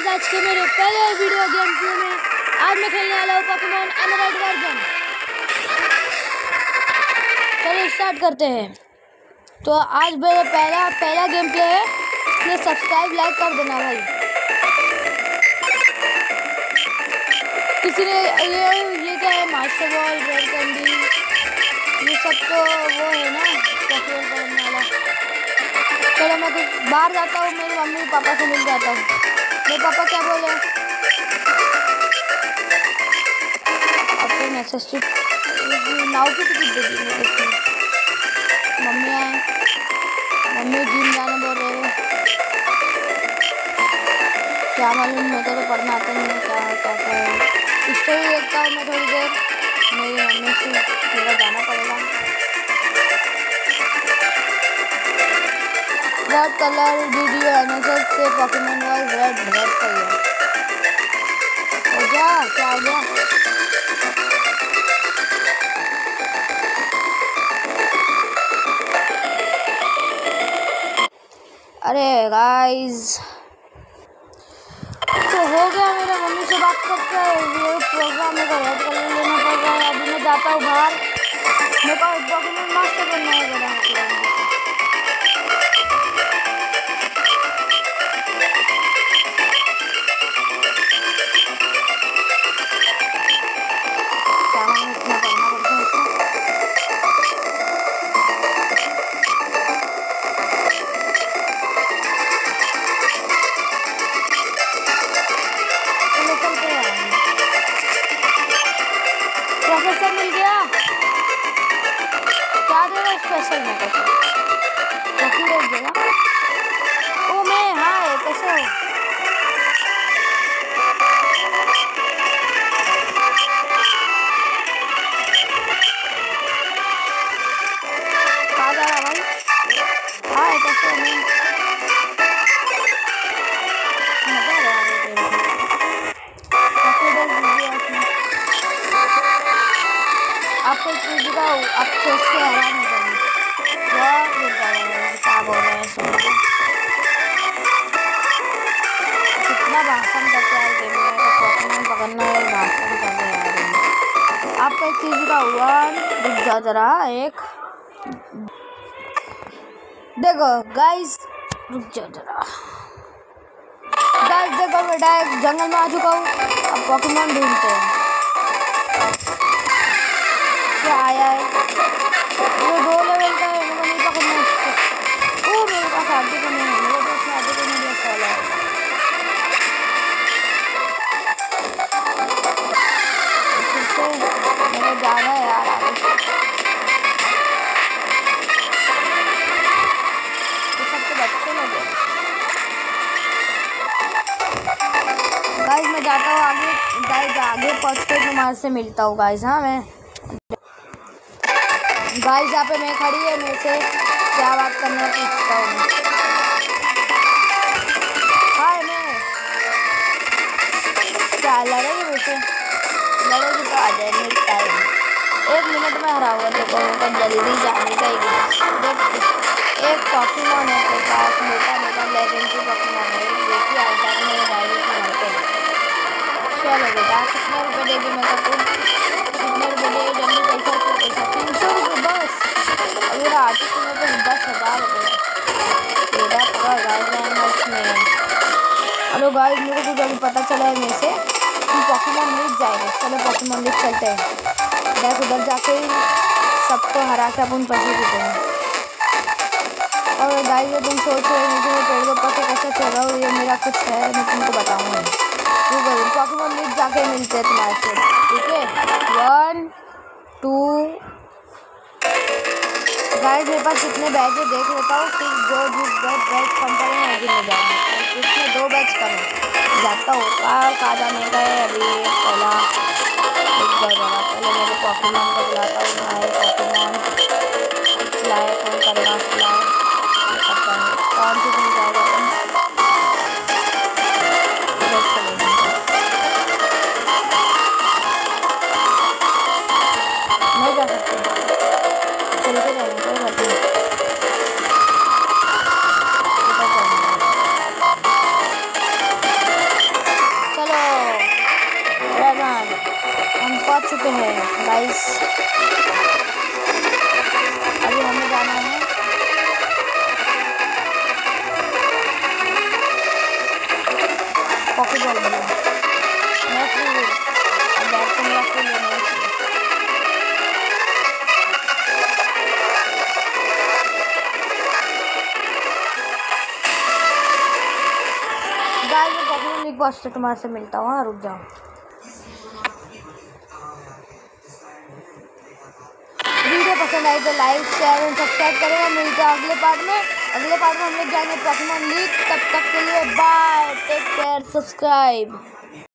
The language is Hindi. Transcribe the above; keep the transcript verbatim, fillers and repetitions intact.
आज के मेरे पहले वीडियो गेम प्ले में। आज मैं खेलने वाला हूँ पोकेमॉन एमराल्ड वर्जन। चलो स्टार्ट करते हैं। तो आज मेरा पहला पहला गेम प्ले है, इसलिए सब्सक्राइब लाइक कर देना भाई। किसी ने ये ये क्या है, मास्टर बॉल, रेड कैंडी, ये सब तो वो है ना पोकेमॉन करने वाला। चलो मैं कुछ बाहर जाता हूँ, मेरी मम्मी पापा से मिल जाता हूँ। मेरे पापा क्या बोले, अपने नेसेसिटी नाव की टिकट दे दी मेरे। मम्मी आए, मम्मी जिम जाने बोल रहे हैं। क्या मालूम, मेरे को तो पढ़ना आता नहीं है, क्या क्या क्या है। इससे ही देखता हूँ मैं थोड़ी देर, मेरी मम्मी से मेरा जाना पड़ेगा। रेड कलर वीडियो एनालिसिस से पोकेमॉन वॉज रेड रेड सही है। हो गया, क्या हो गया? अरे गाइस, तो हो गया। मेरे मम्मी से बात करके ये प्रोग्राम में रेड कलर लेना पड़ रहा है। अभी मैं जाता हूँ बाहर, मेरे को पोकेमॉन मास्टर बनना है मेरा। प्रोफेसर मिल गया, क्या दे रहा स्पेशल में तो रोक देगा। ओ मैं, हाँ कैसे हो? कहाँ जा रहा भाई? हाँ कैसे हो? मजा आ रहा है। आपको चीज दिखाऊँ, आप सोच के हैरान हो जाएंगे। बहुत क्या बोल रहे हैं, सुन कितना भाषण करते हैं गेम में, पोकेमॉन पकड़ना है, भाषण कर रहे हैं। आपको एक चीज दिखाऊँ, रुक जाओ जरा। एक देखो गाइस, रुक जाओ जरा गाइस, देखो मैं डायरेक्ट जंगल में आ चुका हूँ। अब पोकेमॉन ढूंढते हैं। क्या आया है? वो दो लेवल का है, मेरे को नहीं पकड़ना उसको। ओ मेरे पास आगे को नहीं है, मेरे पास आगे को नहीं है। सॉल है, फिर से मेरे जाना है यार आगे। ये सब तो बच्चे लोग हैं। गाइस मैं जाता हूँ आगे। गाइस आगे पहुँच के तुम्हारे से मिलता हूँ गाइस। हाँ मैं गाइस यहाँ पे मैं खड़ी है, मेरे से क्या बात करना पूछता हूँ। हाय मैं क्या लड़ेगी मुझसे? लड़ेगी तो आ जाए, मेरी टाइम एक मिनट में हरा हुआ। देखो मेरे को जल्दी जाने का ही देख। एक पोकेमॉन है के पास, मोटा मोटा लेजेंडरी पोकेमॉन है, देखिए आज तक मेरे डायरी को घर पे। चलो बेटा, कितने रुपए देगी मेरे को? कितने रुपए देगी? जल्दी पैसा तो पैसा। तीन सौ रुपये बस। अगर आती तो मेरे को दस हज़ार रुपये मेरा पूरा गाइडलाइन में। हेलो गाइस, मेरे को कुछ अभी पता चला है मेरे से कि पोकेमॉन लीग जाएगा। चलो पोकेमॉन लीग चलते हैं। देख उधर जाके सबको हरा के अपन पैसे जीतेंगे। और गाइस ये तुम सोच रहे हो कि मैं पेड़ के ऊपर से कैसे चल रहा हूँ, ये मेरा कुछ है, मैं तुमको बताऊँगा। ठीक है, पोकेमॉन लीग जाके मिलते हैं तुम्हारे से। ठीक है, वन टू गाइस मेरे पास कितने बैच है देख लेता हूँ। सिर्फ जो जिस बैच कम करें वही में जाएंगे। इसमें दो बैच करें जाता हूँ। कहाँ जाने का है अभी? पहला एक जगह पहले मेरे पोकेमॉन को बुलाता हूँ। आए पोकेमॉन सिलाए, कौन करेगा सिलाए? करता है कौन सी चीज़ जाएगा? नहीं जा सकते, चल के जाएंगे, कोई बात नहीं। पहुंच चुके हैं गाइस। अभी हमें जाना है पॉकेटबॉल में। मैं फ्री हूँ, अब बैट को मेरा फ्री लेना है। गाइस मैं पॉकेटबॉल लीग बॉस से तुम्हारे से मिलता हूँ। हाँ रुक जाओ। वीडियो पसंद आई तो लाइक शेयर एंड सब्सक्राइब करेगा। मिलते हैं अगले पार्ट में। अगले पार्ट में हम लोग जाएंगे पॉकेमॉन लीग। तब तक के लिए बाय, टेक केयर, सब्सक्राइब।